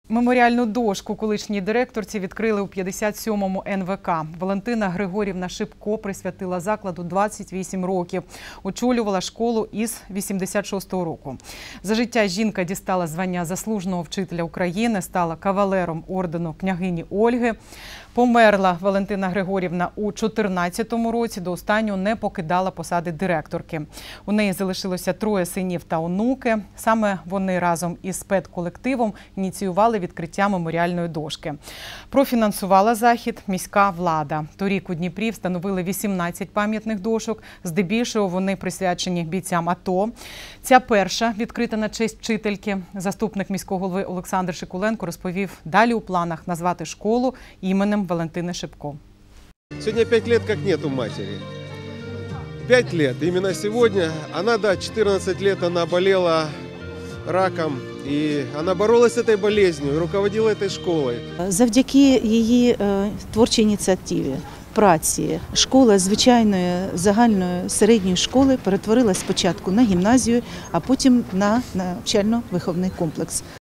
Меморіальну дошку колишній директорці відкрили у 57-му НВК. Валентина Григорівна Шипко присвятила закладу 28 років. Очолювала школу із 86-го року. За життя жінка дістала звання заслуженого вчителя України, стала кавалером ордену княгині Ольги. Померла Валентина Григорівна у 2014 році, до останнього не покидала посади директорки. У неї залишилося 3 синів та онуки. Саме вони разом із педколективом ініціювали відкриття меморіальної дошки. Профінансувала захід міська влада. Торік у Дніпрі встановили 18 пам'ятних дошок, здебільшого вони присвячені бійцям АТО. Ця перша відкрита на честь вчительки. Заступник міського голови Олександр Шикуленко розповів, далі у планах назвати школу іменем Валентины Шипко. Сегодня 5 лет как нету матери. 5 лет. Именно сегодня. Она, 14 лет она болела раком. И она боролась с этой болезнью, руководила этой школой. Завдяки її творчій ініціативі, праці, школа звичайної загальної середньої школи перетворилась спочатку на гімназію, а потім на навчально-виховний комплекс.